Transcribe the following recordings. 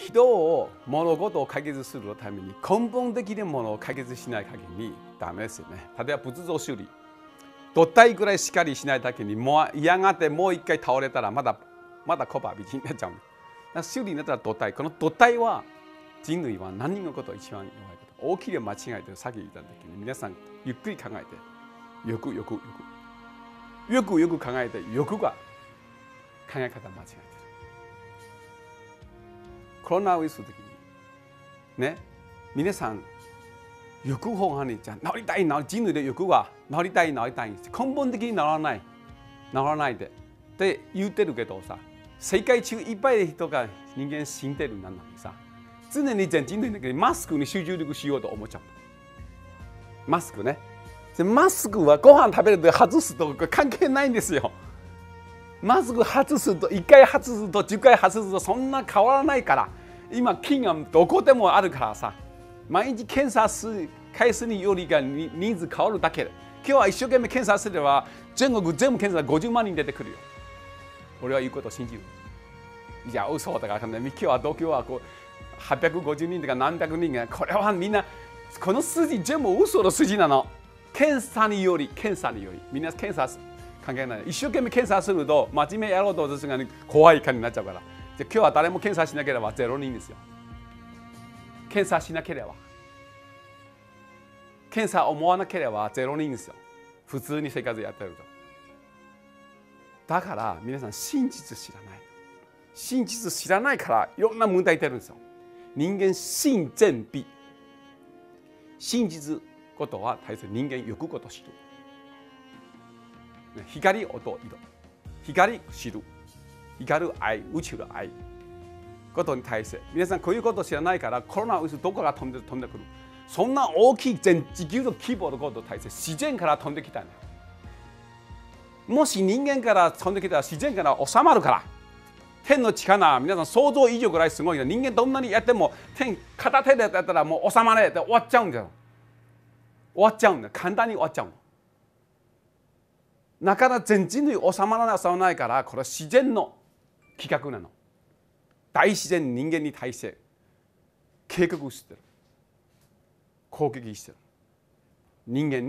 人を物事を解決するために根本的なものを解決しない限りダメですよね。例えば仏像修理、土台ぐらいしっかりしないだけにもうやがてもう一回倒れたらまだコバビチになっちゃう。だから修理になったら土台、この土台は人類は何のことが一番弱いこと、大きな間違いとさっき言った時に皆さんゆっくり考えて、よく考えて、欲が考え方間違えてる。コロナウイルスの時にね、皆さん欲方がね、じゃ治りたい人類の欲は治りたい根本的に治らないでって言ってるけどさ、世界中いっぱいの人が人間死んでるなのにさ、常に全人類だけマスクに集中力しようと思っちゃう。マスクね、マスクはご飯食べると外すと関係ないんですよ。マスク外すと1回外すと10回外すとそんな変わらないから、今菌がどこでもあるからさ、毎日検査する回数によりが人数変わるだけで、今日は一生懸命検査すれば全国全部検査50万人出てくるよ。俺は言うことを信じる。いや嘘だからね、今日はこう850人とか何百人が、これはみんなこの数字全部嘘の数字なの。検査によりみんな検査関係ない。一生懸命検査すると真面目やろうとするが怖い感じになっちゃうから、じゃ今日は誰も検査しなければ0人ですよ。検査しなければ、検査を思わなければ0人ですよ。普通に生活やってると。だから皆さん真実知らないからいろんな問題出るんですよ。人間真善美、真実ことは大切。人間欲こと知る、光、音、色、光知る、光る愛、宇宙の愛ことに対して、皆さんこういうことを知らないからコロナウイルスどこから飛んでくる、そんな大きい全地球の規模のことに対して自然から飛んできたんだよ。もし人間から飛んできたら自然から収まるから。天の力、皆さん想像以上ぐらいすごいよ。人間どんなにやっても天片手でやったらもう収まれって終わっちゃうんだよ。簡単に終わっちゃうの。なかなか全人類収まらないから、これは自然の企画なの。大自然人間に対して計画してる、攻撃してる。人間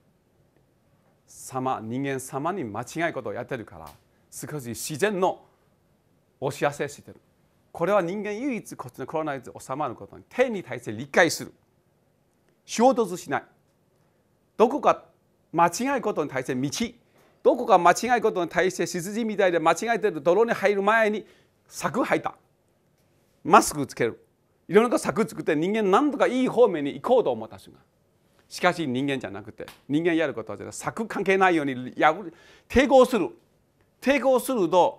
様に間違いことをやってるから、少し自然のお知らせしてる。これは人間唯一こっちのコロナウイルス収まることに天に対して理解する、衝突しない。どこか間違いことに対してどこか間違いことに対して羊みたいで間違えてる泥に入る前に柵入った、マスクつける、いろんな柵作って人間何とかいい方面に行こうと思った瞬間、しかし人間じゃなくて、人間やることは柵関係ないように抵抗すると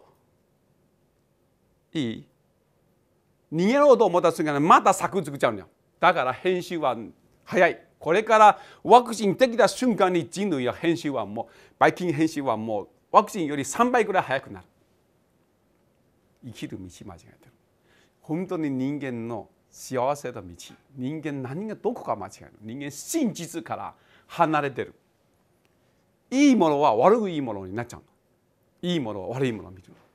逃げろうと思った瞬間にまた柵作っちゃうんだよ。だから編集は早い。これからワクチンできた瞬間に人類の編集はもうバイキン編集はもうワクチンより3倍ぐらい早くなる。生きる道間違えてる。本当に人間の幸せの道、人間何がどこか間違える。人間真実から離れてる。いいものは悪いものになっちゃうの。いいものは悪いものを見る。